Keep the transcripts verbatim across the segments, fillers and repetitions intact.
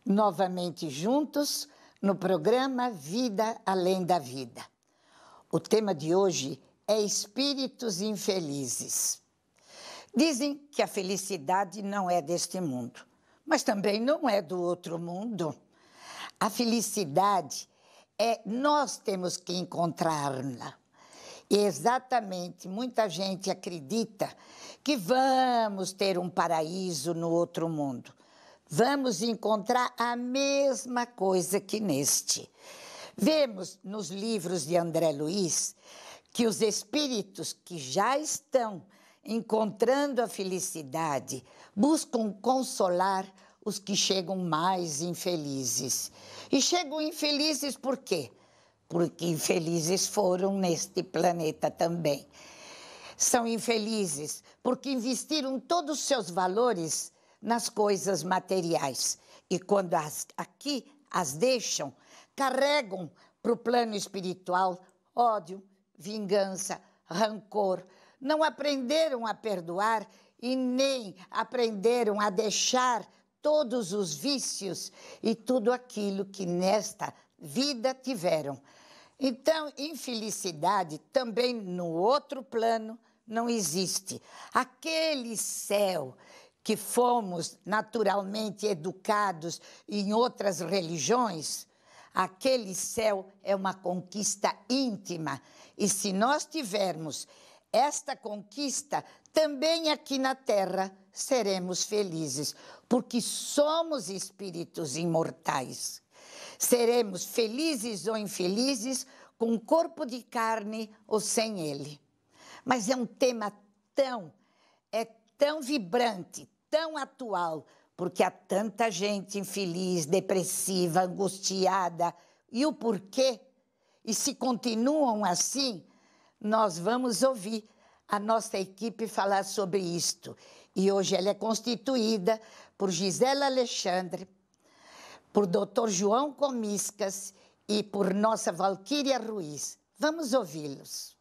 novamente juntos no programa Vida Além da Vida. O tema de hoje é espíritos infelizes. Dizem que a felicidade não é deste mundo, mas também não é do outro mundo. A felicidade é nós temos que encontrá-la. E exatamente, muita gente acredita que vamos ter um paraíso no outro mundo. Vamos encontrar a mesma coisa que neste. Vemos nos livros de André Luiz que os espíritos que já estão encontrando a felicidade buscam consolar os que chegam mais infelizes. E chegam infelizes por quê? Porque infelizes foram neste planeta também. São infelizes porque investiram todos os seus valores nas coisas materiais. E quando as, aqui as deixam, carregam para o plano espiritual ódio, vingança, rancor. Não aprenderam a perdoar e nem aprenderam a deixar todos os vícios e tudo aquilo que nesta vida tiveram. Então, infelicidade também no outro plano não existe. Aquele céu que fomos naturalmente educados em outras religiões, aquele céu é uma conquista íntima. E se nós tivermos esta conquista, também aqui na Terra seremos felizes, porque somos espíritos imortais. Seremos felizes ou infelizes, com corpo de carne ou sem ele. Mas é um tema tão, é tão vibrante, tão atual, porque há tanta gente infeliz, depressiva, angustiada. E o porquê? E se continuam assim, nós vamos ouvir a nossa equipe falar sobre isto. E hoje ela é constituída por Gisela Alexandre, por doutor João Comiscas e por nossa Valquíria Ruiz. Vamos ouvi-los.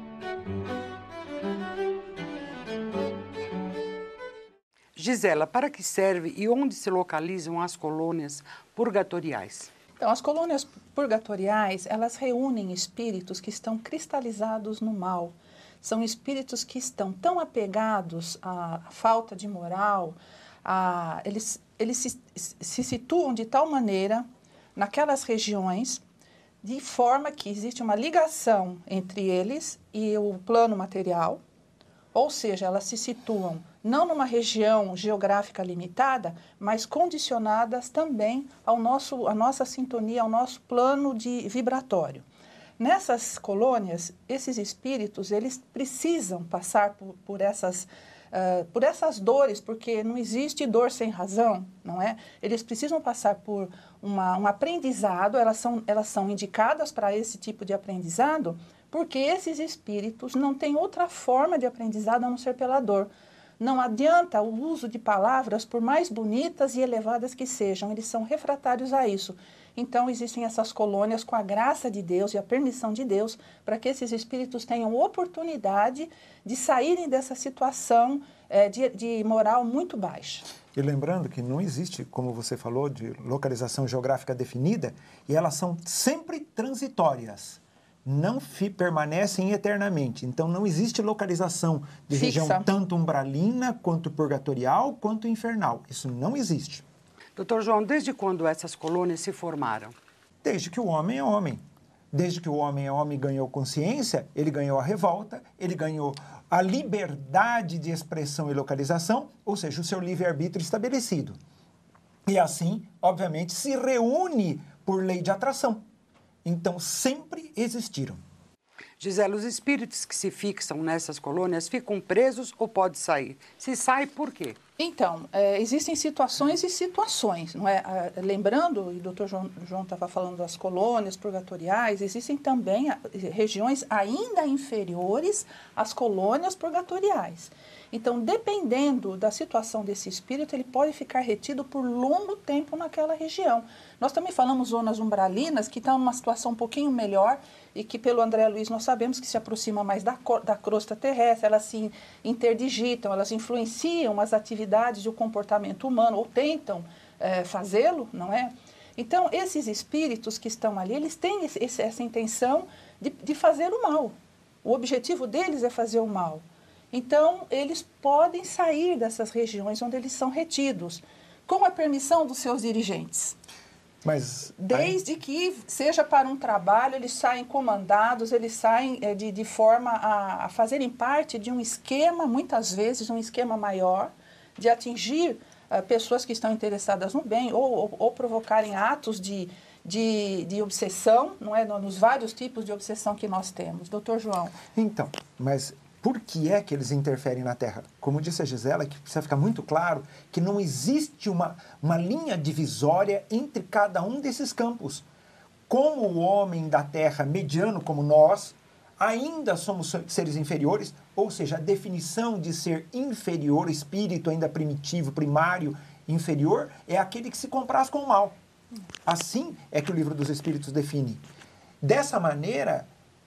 Gisela, para que serve e onde se localizam as colônias purgatoriais? Então, as colônias purgatoriais, elas reúnem espíritos que estão cristalizados no mal. São espíritos que estão tão apegados à falta de moral, a, eles, eles se, se situam de tal maneira naquelas regiões, de forma que existe uma ligação entre eles e o plano material, ou seja, elas se situam não numa região geográfica limitada, mas condicionadas também ao nosso, à nossa sintonia, ao nosso plano de vibratório. Nessas colônias, esses espíritos, eles precisam passar por, por, essas, uh, por essas dores, porque não existe dor sem razão, não é? Eles precisam passar por uma, um aprendizado, elas são, elas são indicadas para esse tipo de aprendizado, porque esses espíritos não têm outra forma de aprendizado a não ser pela dor. Não adianta o uso de palavras, por mais bonitas e elevadas que sejam, eles são refratários a isso. Então, existem essas colônias com a graça de Deus e a permissão de Deus para que esses espíritos tenham oportunidade de saírem dessa situação é, de, de moral muito baixa. E lembrando que não existe, como você falou, de localização geográfica definida, e elas são sempre transitórias. Não fi, permanecem eternamente. Então, não existe localização de Fixa. região tanto umbralina, quanto purgatorial, quanto infernal. Isso não existe. Doutor João, desde quando essas colônias se formaram? Desde que o homem é homem. Desde que o homem é homem e ganhou consciência, ele ganhou a revolta, ele ganhou a liberdade de expressão e localização, ou seja, o seu livre-arbítrio estabelecido. E assim, obviamente, se reúne por lei de atração. Então, sempre existiram. Gisela, os espíritos que se fixam nessas colônias ficam presos ou pode sair? Se sai, por quê? Então, é, existem situações e situações, não é? Ah, lembrando, e o doutor João estava falando das colônias purgatoriais, existem também a, regiões ainda inferiores às colônias purgatoriais. Então, dependendo da situação desse espírito, ele pode ficar retido por longo tempo naquela região. Nós também falamos zonas umbralinas, que estão numa situação um pouquinho melhor e que, pelo André Luiz, nós sabemos que se aproximam mais da, da crosta terrestre, elas se interdigitam, elas influenciam as atividades e o comportamento humano, ou tentam é, fazê-lo, não é? Então, esses espíritos que estão ali, eles têm esse, esse, essa intenção de, de fazer o mal. O objetivo deles é fazer o mal. Então, eles podem sair dessas regiões onde eles são retidos, com a permissão dos seus dirigentes. Mas, Desde aí... que seja para um trabalho, eles saem comandados, eles saem é, de, de forma a, a fazerem parte de um esquema, muitas vezes um esquema maior, de atingir uh, pessoas que estão interessadas no bem ou, ou, ou provocarem atos de, de, de obsessão, não é? Nos vários tipos de obsessão que nós temos. Doutor João. Então, mas... Por que é que eles interferem na Terra? Como disse a Gisela, que precisa ficar muito claro que não existe uma, uma linha divisória entre cada um desses campos. Como o homem da Terra, mediano como nós, ainda somos seres inferiores, ou seja, a definição de ser inferior, espírito ainda primitivo, primário, inferior, é aquele que se compraz com o mal. Assim é que o Livro dos Espíritos define. Dessa maneira...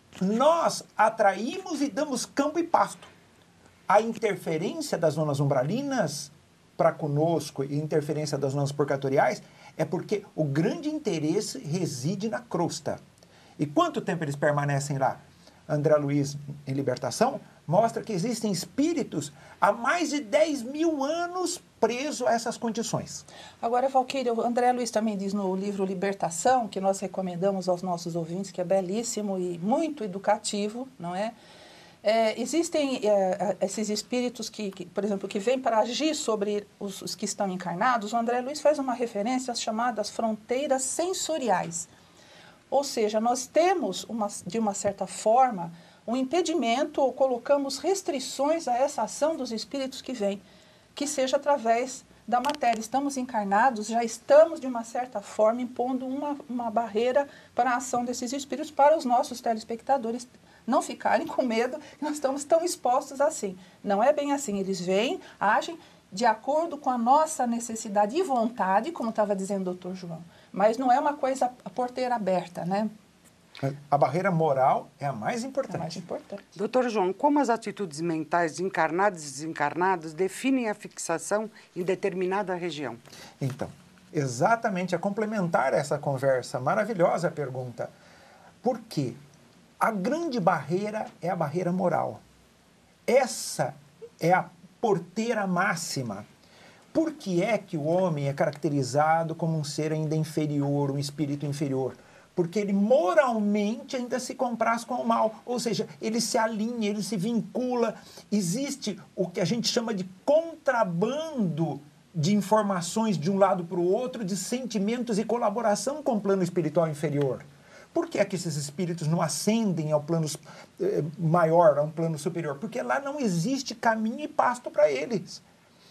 nós atraímos e damos campo e pasto. A interferência das zonas umbralinas para conosco e a interferência das zonas purgatoriais é porque o grande interesse reside na crosta. E quanto tempo eles permanecem lá? André Luiz, em Libertação, mostra que existem espíritos há mais de dez mil anos presos a essas condições. Agora, Valquíria, o André Luiz também diz no livro Libertação, que nós recomendamos aos nossos ouvintes, que é belíssimo e muito educativo, não é? É, existem é, esses espíritos que, que, por exemplo, que vêm para agir sobre os, os que estão encarnados. O André Luiz faz uma referência às chamadas fronteiras sensoriais. Ou seja, nós temos, uma, de uma certa forma, um impedimento ou colocamos restrições a essa ação dos espíritos que vêm, que seja através da matéria. Estamos encarnados, já estamos, de uma certa forma, impondo uma, uma barreira para a ação desses espíritos, para os nossos telespectadores não ficarem com medo que nós estamos tão expostos assim. Não é bem assim. Eles vêm, agem de acordo com a nossa necessidade e vontade, como estava dizendo o doutor João. Mas não é uma coisa a porteira aberta, né? A barreira moral é a mais importante. É a mais importante. Doutor João, como as atitudes mentais de encarnados e desencarnados definem a fixação em determinada região? Então, exatamente, a complementar essa conversa, maravilhosa pergunta. Por quê? A grande barreira é a barreira moral. Essa é a porteira máxima. Por que é que o homem é caracterizado como um ser ainda inferior, um espírito inferior? Porque ele moralmente ainda se compraz com o mal, ou seja, ele se alinha, ele se vincula. Existe o que a gente chama de contrabando de informações de um lado para o outro, de sentimentos e colaboração com o plano espiritual inferior. Por que é que esses espíritos não ascendem ao plano eh, maior, a um plano superior? Porque lá não existe caminho e pasto para eles.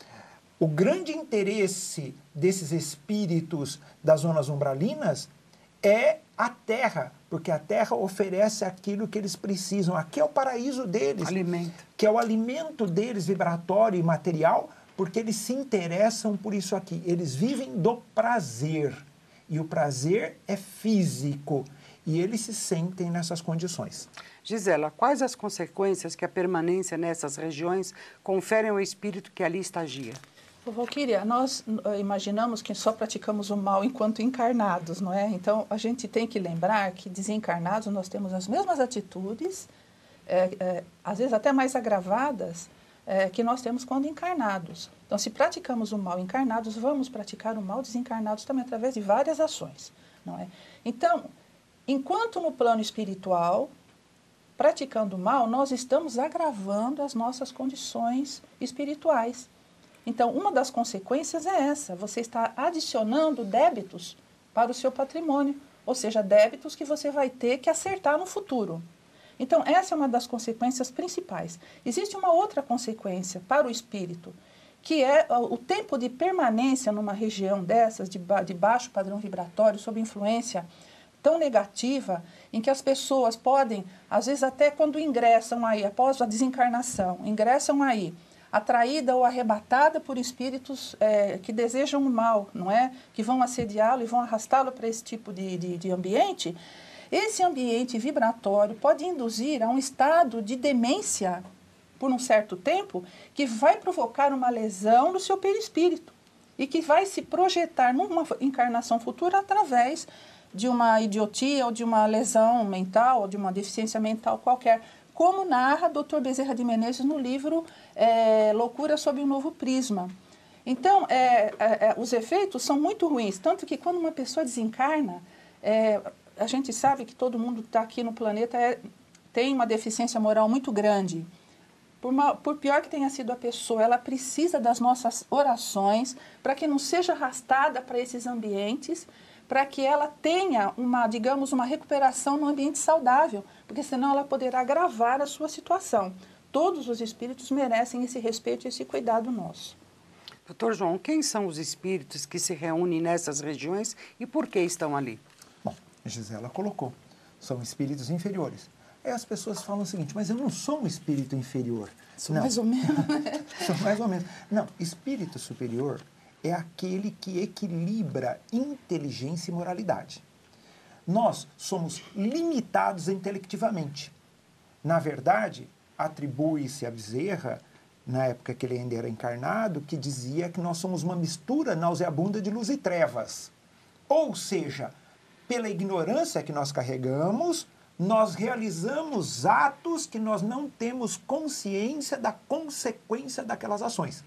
O grande interesse desses espíritos das zonas umbralinas é a terra, porque a terra oferece aquilo que eles precisam. Aqui é o paraíso deles. Alimento. Que é o alimento deles, vibratório e material, porque eles se interessam por isso aqui. Eles vivem do prazer. E o prazer é físico. E eles se sentem nessas condições. Gisela, quais as consequências que a permanência nessas regiões confere ao espírito que ali estagia? Valquíria, nós uh, imaginamos que só praticamos o mal enquanto encarnados, não é? Então, a gente tem que lembrar que desencarnados nós temos as mesmas atitudes, é, é, às vezes até mais agravadas, é, que nós temos quando encarnados. Então, se praticamos o mal encarnados, vamos praticar o mal desencarnados também através de várias ações, não é? Então, enquanto no plano espiritual, praticando o mal, nós estamos agravando as nossas condições espirituais. Então, uma das consequências é essa, você está adicionando débitos para o seu patrimônio, ou seja, débitos que você vai ter que acertar no futuro. Então, essa é uma das consequências principais. Existe uma outra consequência para o espírito, que é o tempo de permanência numa região dessas, de, ba de baixo padrão vibratório, sob influência tão negativa, em que as pessoas podem, às vezes até quando ingressam aí, após a desencarnação, ingressam aí, atraída ou arrebatada por espíritos é, que desejam o mal, não é? Que vão assediá-lo e vão arrastá-lo para esse tipo de, de, de ambiente. Esse ambiente vibratório pode induzir a um estado de demência por um certo tempo que vai provocar uma lesão no seu perispírito. e que vai se projetar numa encarnação futura através de uma idiotia ou de uma lesão mental ou de uma deficiência mental qualquer, como narra doutor Bezerra de Menezes no livro é, Loucura sob um Novo Prisma. Então, é, é, os efeitos são muito ruins, tanto que quando uma pessoa desencarna, é, a gente sabe que todo mundo está aqui no planeta é, tem uma deficiência moral muito grande. Por, uma, por pior que tenha sido a pessoa, ela precisa das nossas orações para que não seja arrastada para esses ambientes, para que ela tenha uma, digamos, uma recuperação no ambiente saudável, porque senão ela poderá agravar a sua situação. Todos os espíritos merecem esse respeito e esse cuidado nosso. Doutor João, quem são os espíritos que se reúnem nessas regiões e por que estão ali? Bom, Gisela colocou, são espíritos inferiores. Aí as pessoas falam o seguinte, mas eu não sou um espírito inferior. Sou não. mais ou menos. Sou mais ou menos. Não, espírito superior é aquele que equilibra inteligência e moralidade. Nós somos limitados intelectivamente. Na verdade, atribui-se a Bezerra, na época que ele ainda era encarnado, que dizia que nós somos uma mistura nauseabunda de luz e trevas. Ou seja, pela ignorância que nós carregamos, nós realizamos atos que nós não temos consciência da consequência daquelas ações.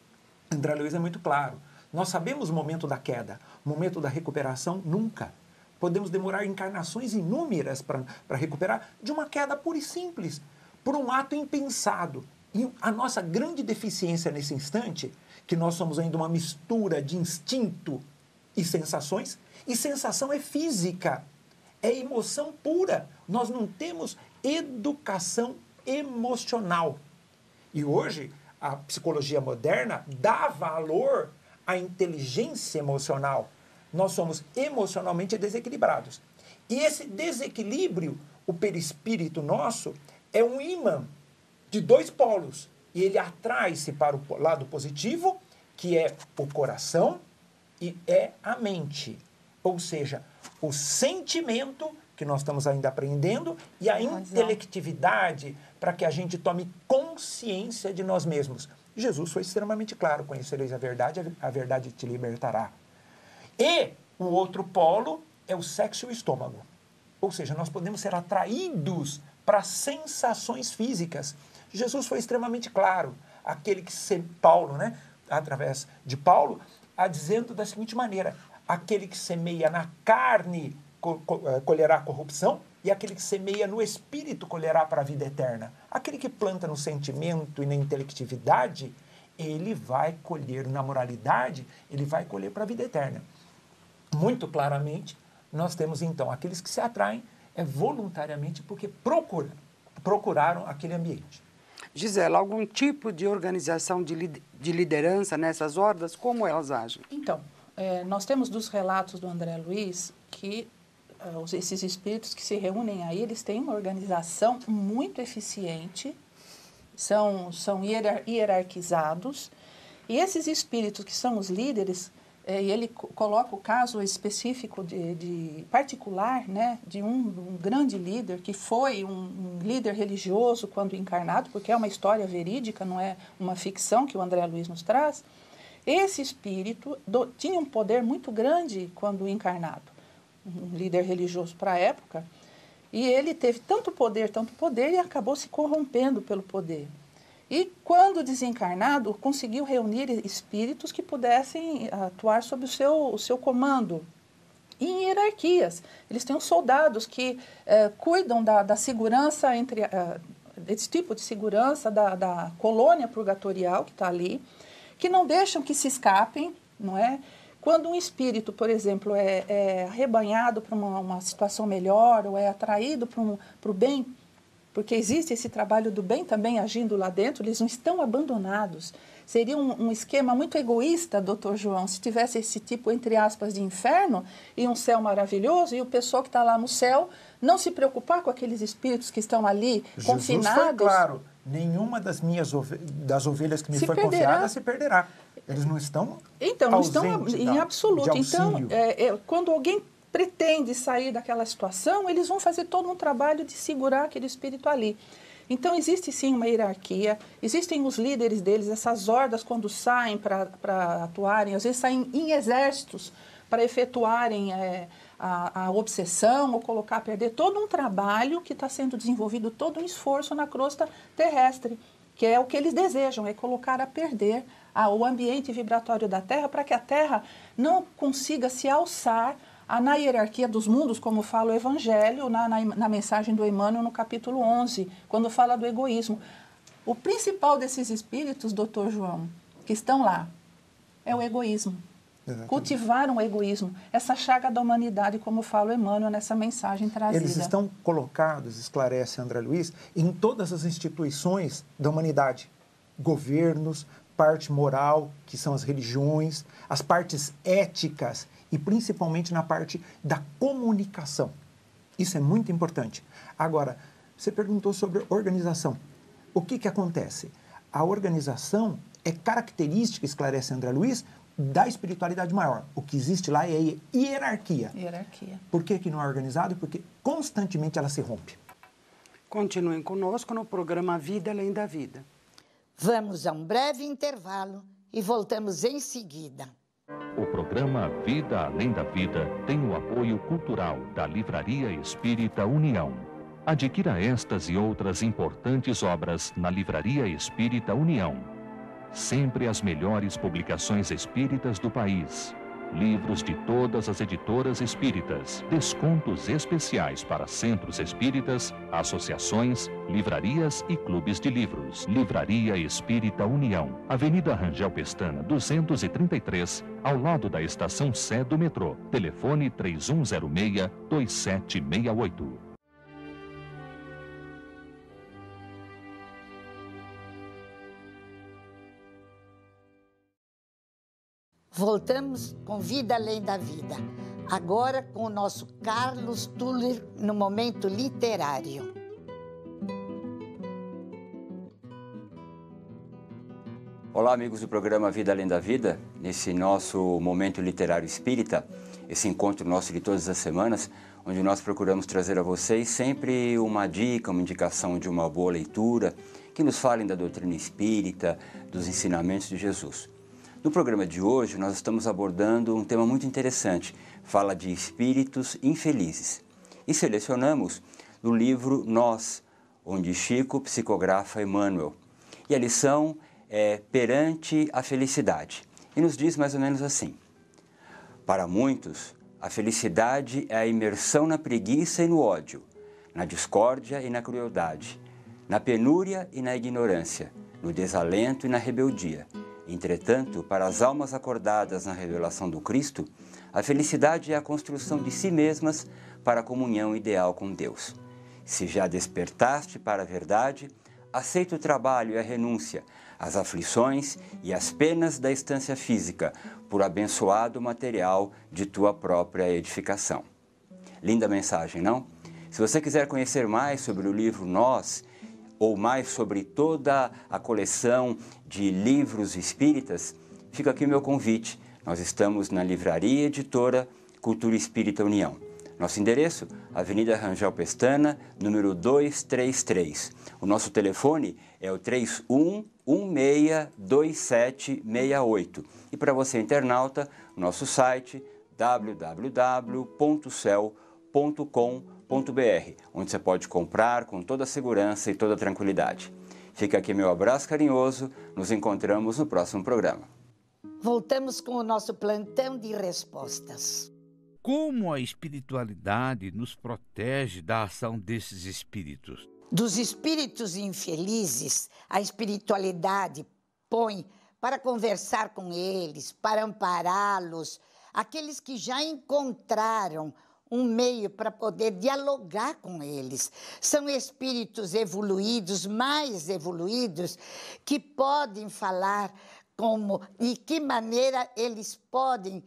André Luiz é muito claro. Nós sabemos o momento da queda, o momento da recuperação, nunca. Podemos demorar encarnações inúmeras para recuperar de uma queda pura e simples, por um ato impensado. E a nossa grande deficiência nesse instante, que nós somos ainda uma mistura de instinto e sensações, e sensação é física, é emoção pura. Nós não temos educação emocional. E hoje, a psicologia moderna dá valor à inteligência emocional. Nós somos emocionalmente desequilibrados. E esse desequilíbrio, o perispírito nosso, é um ímã de dois polos. E ele atrai-se para o lado positivo, que é o coração, e é a mente. Ou seja, o sentimento, que nós estamos ainda aprendendo, e a intelectividade para que a gente tome consciência de nós mesmos. Jesus foi extremamente claro, conhecereis a verdade, a verdade te libertará. E o outro polo é o sexo e o estômago. Ou seja, nós podemos ser atraídos para sensações físicas. Jesus foi extremamente claro, aquele que se Paulo, né, através de Paulo, a dizendo da seguinte maneira: aquele que semeia na carne colherá corrupção, e aquele que semeia no espírito colherá para a vida eterna. Aquele que planta no sentimento e na intelectividade, ele vai colher na moralidade, ele vai colher para a vida eterna. Muito claramente, nós temos então aqueles que se atraem é voluntariamente porque procuram, procuraram aquele ambiente. Gisela, algum tipo de organização de, li de liderança nessas hordas, como elas agem? Então, é, nós temos dos relatos do André Luiz que uh, esses espíritos que se reúnem aí, eles têm uma organização muito eficiente, são, são hierar hierarquizados, e esses espíritos que são os líderes, é, e ele coloca o caso específico de, de particular, né, de um, um grande líder, que foi um, um líder religioso quando encarnado, porque é uma história verídica, não é uma ficção que o André Luiz nos traz. Esse espírito do, tinha um poder muito grande quando encarnado, um líder religioso para a época, e ele teve tanto poder, tanto poder, e acabou se corrompendo pelo poder. E, quando desencarnado, conseguiu reunir espíritos que pudessem atuar sob o seu, o seu comando. E em hierarquias. Eles têm os soldados que eh, cuidam da, da segurança, entre eh, esse tipo de segurança da, da colônia purgatorial que está ali, que não deixam que se escapem, não é? Quando um espírito, por exemplo, é, é arrebanhado para uma, uma situação melhor, ou é atraído para um, para o bem, porque existe esse trabalho do bem também agindo lá dentro, eles não estão abandonados. Seria um, um esquema muito egoísta, doutor João, se tivesse esse tipo, entre aspas, de inferno e um céu maravilhoso, e o pessoal que está lá no céu não se preocupar com aqueles espíritos que estão ali Jesus confinados. Foi claro, nenhuma das minhas ove das ovelhas que me se foi perderá. confiada se perderá. Eles não estão Então, não estão em da, absoluto. Então, é, é, quando alguém pretende sair daquela situação, eles vão fazer todo um trabalho de segurar aquele espírito ali. Então, existe sim uma hierarquia, existem os líderes deles, essas hordas, quando saem para atuarem, às vezes saem em exércitos para efetuarem é, a, a obsessão ou colocar a perder todo um trabalho que está sendo desenvolvido, todo um esforço na crosta terrestre, que é o que eles desejam, é colocar a perder a, o ambiente vibratório da Terra para que a Terra não consiga se alçar a, na hierarquia dos mundos, como fala o Evangelho, na, na, na mensagem do Emmanuel, no capítulo onze, quando fala do egoísmo. O principal desses espíritos, doutor João, que estão lá, é o egoísmo. Exatamente. Cultivaram o egoísmo, essa chaga da humanidade, como fala o Emmanuel nessa mensagem trazida. Eles estão colocados, esclarece André Luiz, em todas as instituições da humanidade. Governos, parte moral, que são as religiões, as partes éticas e principalmente na parte da comunicação. Isso é muito importante. Agora, você perguntou sobre organização. O que que acontece? A organização é característica, esclarece André Luiz, da espiritualidade maior. O que existe lá é hierarquia. Hierarquia. Por que que não é organizado? Porque constantemente ela se rompe. Continuem conosco no programa Vida Além da Vida. Vamos a um breve intervalo e voltamos em seguida. O programa Vida Além da Vida tem o apoio cultural da Livraria Espírita União. Adquira estas e outras importantes obras na Livraria Espírita União. Sempre as melhores publicações espíritas do país. Livros de todas as editoras espíritas. Descontos especiais para centros espíritas, associações, livrarias e clubes de livros. Livraria Espírita União. Avenida Rangel Pestana, duzentos e trinta e três, ao lado da Estação Sé do metrô. Telefone três um zero seis, dois sete seis oito. Voltamos com Vida Além da Vida, agora com o nosso Carlos Tuller no Momento Literário. Olá, amigos do programa Vida Além da Vida, nesse nosso Momento Literário Espírita, esse encontro nosso de todas as semanas, onde nós procuramos trazer a vocês sempre uma dica, uma indicação de uma boa leitura, que nos falem da doutrina espírita, dos ensinamentos de Jesus. No programa de hoje, nós estamos abordando um tema muito interessante, fala de espíritos infelizes. E selecionamos o livro Nós, onde Chico psicografa Emmanuel. E a lição é Perante a Felicidade. E nos diz mais ou menos assim: para muitos, a felicidade é a imersão na preguiça e no ódio, na discórdia e na crueldade, na penúria e na ignorância, no desalento e na rebeldia. Entretanto, para as almas acordadas na revelação do Cristo, a felicidade é a construção de si mesmas para a comunhão ideal com Deus. Se já despertaste para a verdade, aceita o trabalho e a renúncia, as aflições e as penas da estância física, por abençoado material de tua própria edificação. Linda mensagem, não? Se você quiser conhecer mais sobre o livro Nós, ou mais sobre toda a coleção de livros espíritas, fica aqui o meu convite. Nós estamos na Livraria Editora Cultura Espírita União. Nosso endereço, Avenida Rangel Pestana, número duzentos e trinta e três. O nosso telefone é o três um um seis dois sete seis oito. E para você internauta, o nosso site w w w ponto cel ponto com ponto b r, onde você pode comprar com toda a segurança e toda a tranquilidade. Fica aqui meu abraço carinhoso, nos encontramos no próximo programa. Voltamos com o nosso plantão de respostas. Como a espiritualidade nos protege da ação desses espíritos? Dos espíritos infelizes, a espiritualidade põe para conversar com eles, para ampará-los, aqueles que já encontraram um meio para poder dialogar com eles. São espíritos evoluídos, mais evoluídos, que podem falar como, de que maneira eles podem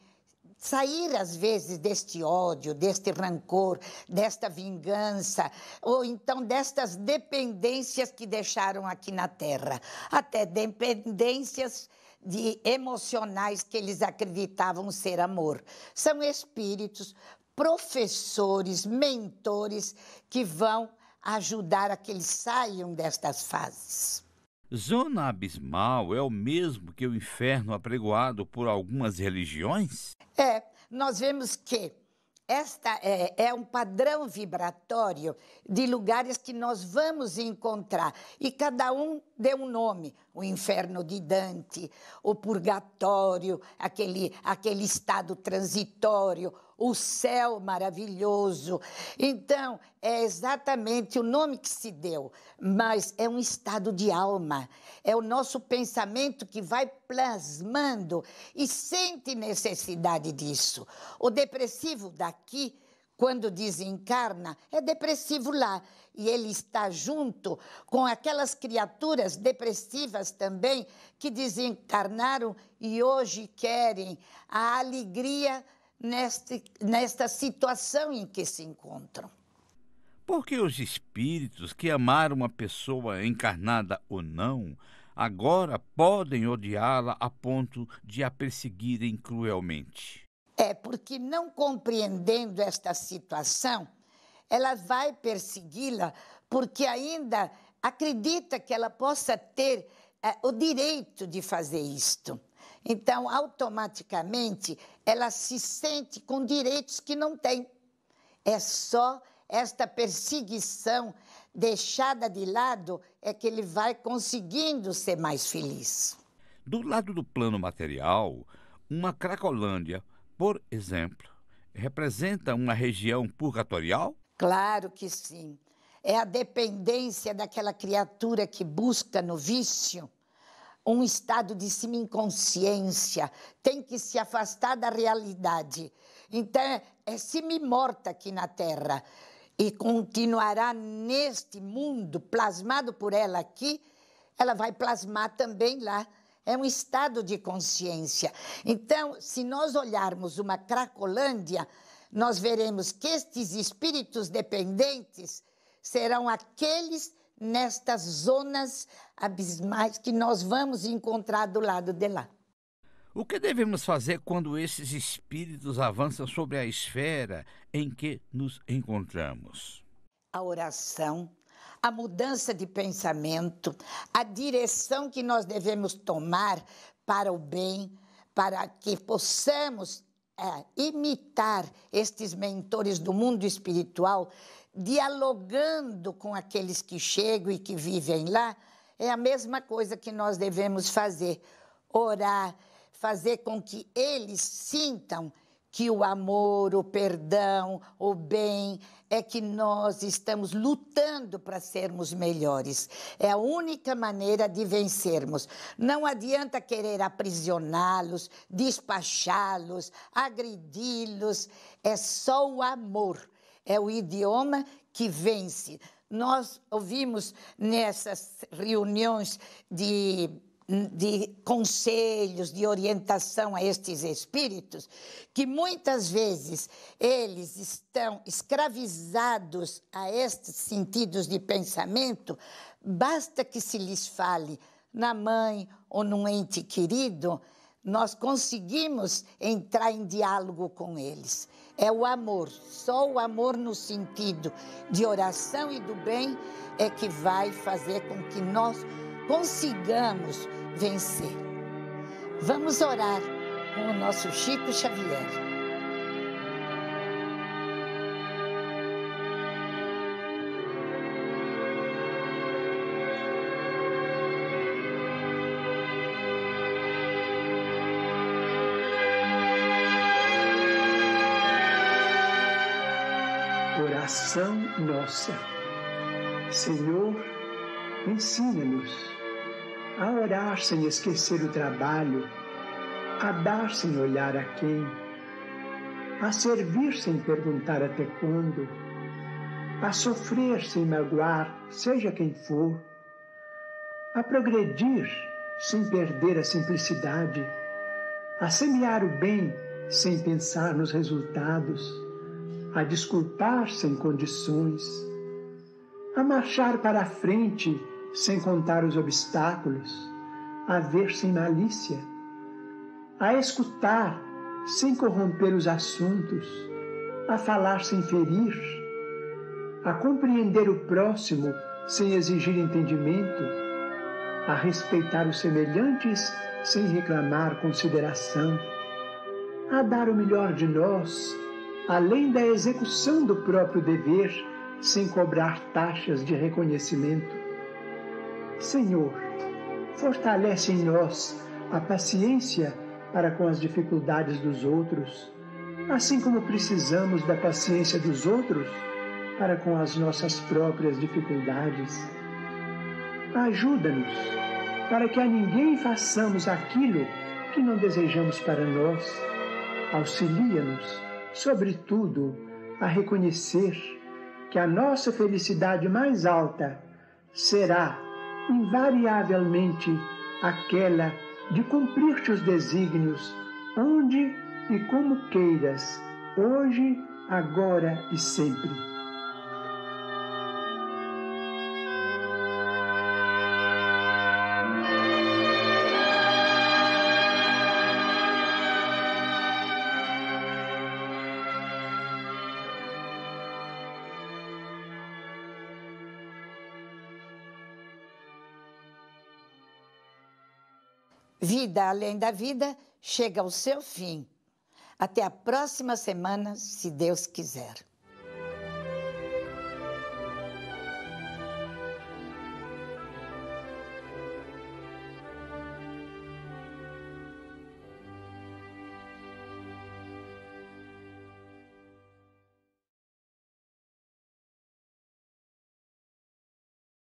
sair, às vezes, deste ódio, deste rancor, desta vingança, ou então destas dependências que deixaram aqui na Terra, até dependências de emocionais que eles acreditavam ser amor. São espíritos, professores, mentores que vão ajudar a que eles saiam destas fases. Zona abismal é o mesmo que o inferno apregoado por algumas religiões? É, nós vemos que esta é, é um padrão vibratório de lugares que nós vamos encontrar. E cada um deu um nome. O inferno de Dante, o purgatório, aquele, aquele estado transitório, o céu maravilhoso. Então, é exatamente o nome que se deu, mas é um estado de alma. É o nosso pensamento que vai plasmando e sente necessidade disso. O depressivo daqui, quando desencarna, é depressivo lá. E ele está junto com aquelas criaturas depressivas também que desencarnaram e hoje querem a alegria nesta, nesta situação em que se encontram. Por que os espíritos que amaram uma pessoa encarnada ou não, agora podem odiá-la a ponto de a perseguirem cruelmente? É porque, não compreendendo esta situação, ela vai persegui-la porque ainda acredita que ela possa ter eh, o direito de fazer isto. Então, automaticamente, ela se sente com direitos que não tem. É só esta perseguição deixada de lado é que ele vai conseguindo ser mais feliz. Do lado do plano material, uma Cracolândia, por exemplo, representa uma região purgatorial? Claro que sim. É a dependência daquela criatura que busca no vício um estado de semi-inconsciência, tem que se afastar da realidade. Então, é semi-morta aqui na Terra e continuará neste mundo, plasmado por ela aqui, ela vai plasmar também lá. É um estado de consciência. Então, se nós olharmos uma Cracolândia, nós veremos que estes espíritos dependentes serão aqueles nestas zonas abismais que nós vamos encontrar do lado de lá. O que devemos fazer quando esses espíritos avançam sobre a esfera em que nos encontramos? A oração, a mudança de pensamento, a direção que nós devemos tomar para o bem, para que possamos é, imitar estes mentores do mundo espiritual, dialogando com aqueles que chegam e que vivem lá, é a mesma coisa que nós devemos fazer. Orar, fazer com que eles sintam que o amor, o perdão, o bem, é que nós estamos lutando para sermos melhores. É a única maneira de vencermos. Não adianta querer aprisioná-los, despachá-los, agredi-los. É só o amor. É o idioma que vence. Nós ouvimos nessas reuniões de, de conselhos, de orientação a estes espíritos, que muitas vezes eles estão escravizados a estes sentidos de pensamento, basta que se lhes fale na mãe ou num ente querido, nós conseguimos entrar em diálogo com eles. É o amor, só o amor no sentido de oração e do bem é que vai fazer com que nós consigamos vencer. Vamos orar com o nosso Chico Xavier. Oração nossa. Senhor, ensina-nos a orar sem esquecer o trabalho, a dar sem olhar a quem, a servir sem perguntar até quando, a sofrer sem magoar, seja quem for, a progredir sem perder a simplicidade, a semear o bem sem pensar nos resultados, a desculpar sem condições, a marchar para a frente sem contar os obstáculos, a ver sem malícia, a escutar sem corromper os assuntos, a falar sem ferir, a compreender o próximo sem exigir entendimento, a respeitar os semelhantes sem reclamar consideração, a dar o melhor de nós, além da execução do próprio dever, sem cobrar taxas de reconhecimento. Senhor, fortalece em nós a paciência para com as dificuldades dos outros, assim como precisamos da paciência dos outros para com as nossas próprias dificuldades. Ajuda-nos para que a ninguém façamos aquilo que não desejamos para nós. Auxilia-nos, sobretudo, a reconhecer que a nossa felicidade mais alta será, invariavelmente, aquela de cumprir teus desígnios, onde e como queiras, hoje, agora e sempre. Vida Além da Vida chega ao seu fim. Até a próxima semana, se Deus quiser.